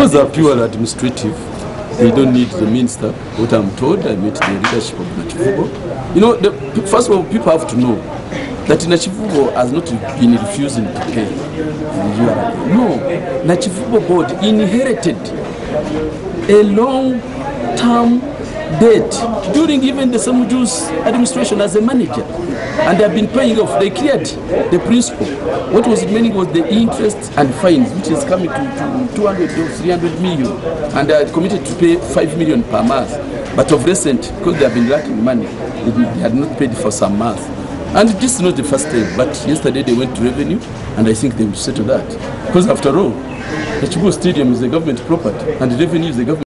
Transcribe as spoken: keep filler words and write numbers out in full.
Those are purely administrative. They don't need the minister. What I'm told, I met the leadership of Nachivubo. You know, the, first of all, people have to know that Nachivubo has not been refusing to pay. No, Nachivubo board inherited a long-term debt during even the Samuju's administration as a manager, and they have been paying off. They cleared the principal. What was remaining was the interest and fines, which is coming to, to two hundred or three hundred million, and they are committed to pay five million per month. But of recent, because they have been lacking money, they had not paid for some months. And this is not the first time, but yesterday they went to revenue, and I think they will settle that. Because after all, the Chibu Stadium is a government property, and the revenue is the government.